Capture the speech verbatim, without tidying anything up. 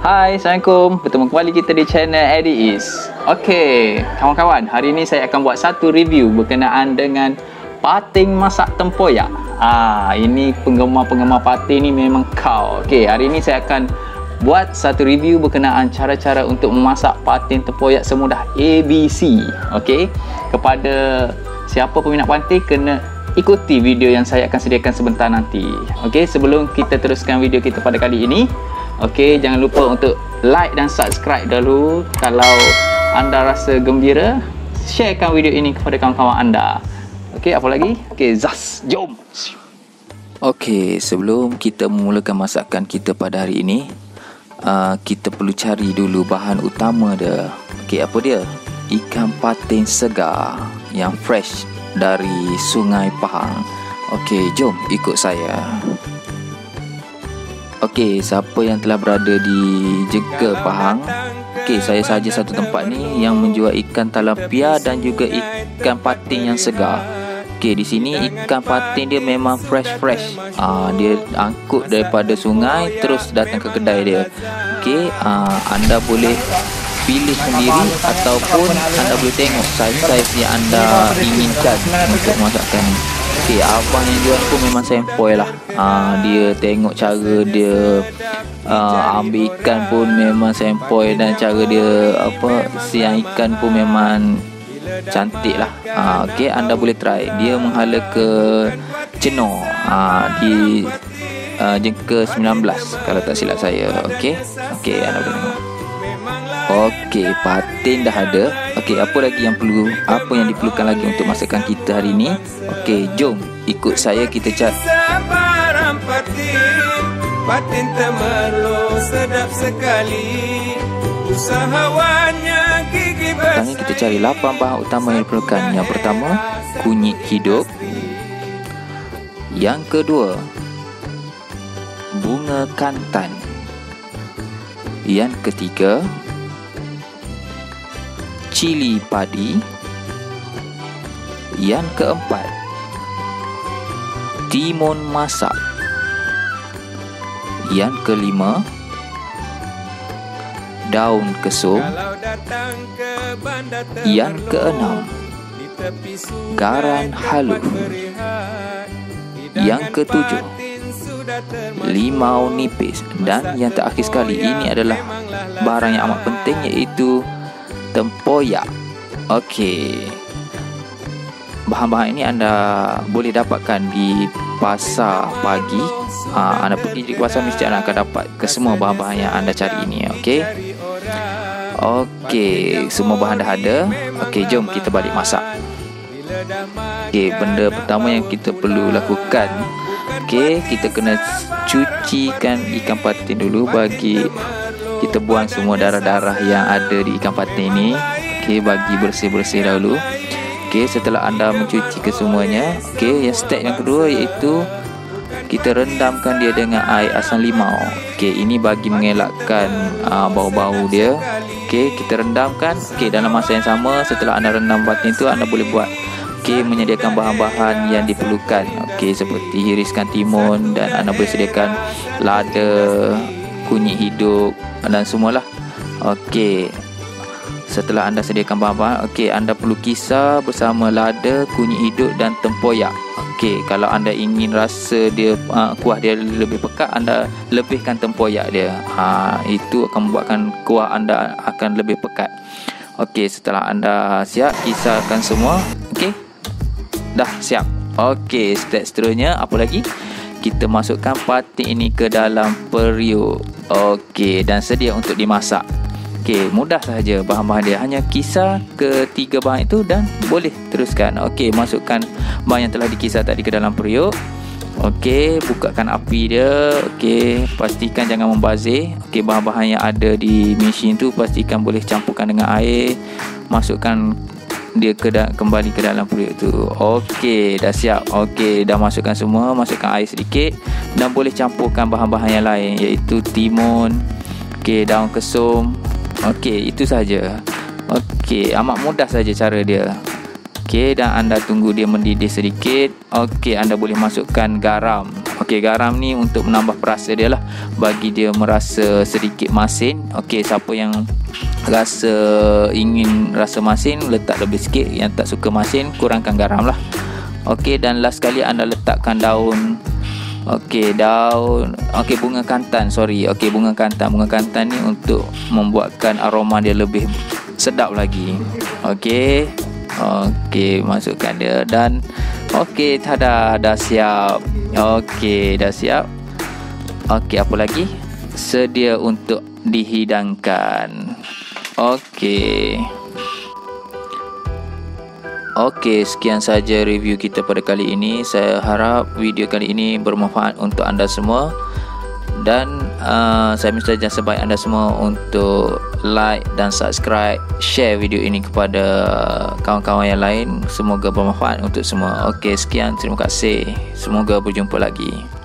Hai, Assalamualaikum. Bertemu kembali kita di channel Eddie Is. Okey, kawan-kawan, hari ini saya akan buat satu review berkenaan dengan pating masak tempoyak. Ah, ini penggemar-penggemar pating ni memang kau. Okey, hari ini saya akan buat satu review berkenaan cara-cara untuk memasak pating tempoyak semudah A B C. Okey, kepada siapa peminat pating kena ikuti video yang saya akan sediakan sebentar nanti. Okey, sebelum kita teruskan video kita pada kali ini, okey, jangan lupa untuk like dan subscribe dulu. Kalau anda rasa gembira, sharekan video ini kepada kawan-kawan anda. Okey, apa lagi? Okey, zas, jom. Okey, sebelum kita memulakan masakan kita pada hari ini, uh, kita perlu cari dulu bahan utama dia. Okey, apa dia? Ikan patin segar yang fresh dari Sungai Pahang. Okey, jom ikut saya. Okey, siapa yang telah berada di Jega Pahang, okey, saya saja satu tempat ni yang menjual ikan tilapia dan juga ikan patin yang segar. Okey, di sini ikan patin dia memang fresh-fresh. Ah, dia angkut daripada sungai terus datang ke kedai dia. Okey, ah, anda boleh pilih sendiri ataupun anda boleh tengok saiz-saiz yang anda inginkan untuk masakkan. Okey, abang yang jual pun memang sempoi lah. Ah, dia tengok cara dia ah, ambil ikan pun memang sempoi, dan cara dia apa siang ikan pun memang cantik lah. Ah, okey, anda boleh try. Dia menghala ke Cenor ah, di ah, Jengka sembilan belas kalau tak silap saya. Okey, okey, anda boleh tengok. Okey, patin dah ada. Okey, apa lagi yang perlu, apa yang diperlukan lagi untuk masakan kita hari ini? Okey, jom ikut saya kita cari. Patin temerloh sedap sekali. Usahawannya gigi besar. Pertama kita cari lapan bahan utama yang diperlukan. Yang pertama, kunyit hidup. Yang kedua, bunga kantan. Yang ketiga, cili padi. Yang keempat, timun masak. Yang kelima, daun kesum. Yang keenam, garam halus. Yang ketujuh, limau nipis. Dan yang terakhir sekali, ini adalah barang yang amat penting, iaitu tempoyak. Okey, bahan-bahan ini anda boleh dapatkan di pasar pagi. ha, Anda pergi di pasar mesti anda akan dapat ke semua bahan-bahan yang anda cari ini. Okey, Okey, semua bahan dah ada. Okey, jom kita balik masak. Okey, benda pertama yang kita perlu lakukan, okey, kita kena cucikan ikan patin dulu. Bagi kita buang semua darah-darah yang ada di ikan patin ini. Okey, bagi bersih-bersih dahulu. Okey, setelah anda mencuci kesemuanya, okey, yang step yang kedua iaitu kita rendamkan dia dengan air asam limau. Okey, ini bagi mengelakkan uh, bau-bau dia. Okey, kita rendamkan. Okey, dalam masa yang sama, setelah anda rendam patin itu, anda boleh buat, okey, menyediakan bahan-bahan yang diperlukan. Okey, seperti hiriskan timun, dan anda boleh sediakan lada, kunyit hidup dan semualah. Okey, setelah anda sediakan bahan-bahan, okey, anda perlu kisar bersama lada, kunyit hidup dan tempoyak. Okey, kalau anda ingin rasa dia uh, kuah dia lebih pekat, anda lebihkan tempoyak dia. Ha, itu akan membuatkan kuah anda akan lebih pekat. Okey, setelah anda siap, kisarkan semua. Okey, dah siap. Okey, step seterusnya apa lagi? Kita masukkan patin ini ke dalam periuk. Okey, dan sedia untuk dimasak. Okey, mudah sahaja bahan-bahan dia. Hanya kisar ketiga bahan itu dan boleh teruskan. Okey, masukkan bahan yang telah dikisar tadi ke dalam periuk. Okey, bukakan api dia. Okey, pastikan jangan membazir. Okey, bahan-bahan yang ada di mesin tu pastikan boleh campurkan dengan air. Masukkan dia ke da- kembali ke dalam periuk tu. Okey, dah siap. Okey, dah masukkan semua. Masukkan air sedikit dan boleh campurkan bahan-bahan yang lain, iaitu timun, okey, daun kesum. Okey, itu saja. Okey, amat mudah saja cara dia. Okey, dan anda tunggu dia mendidih sedikit. Okey, anda boleh masukkan garam. Okey, garam ni untuk menambah perasa dia lah, bagi dia merasa sedikit masin. Okey, siapa yang rasa ingin rasa masin, letak lebih sikit. Yang tak suka masin, kurangkan garam lah. Okey, dan last sekali anda letakkan daun. Okey, daun. Okey, bunga kantan, sorry. Okey, bunga kantan. Bunga kantan ni untuk membuatkan aroma dia lebih sedap lagi. Okey. Okey, masukkan dia dan okey, tada, dah siap. Okey, dah siap. Okey, apa lagi? Sedia untuk dihidangkan. Okey. Okey, sekian saja review kita pada kali ini. Saya harap video kali ini bermanfaat untuk anda semua. Dan uh, saya minta jangan sebaik anda semua untuk like dan subscribe, share video ini kepada kawan-kawan yang lain. Semoga bermanfaat untuk semua. Okey, sekian, terima kasih. Semoga berjumpa lagi.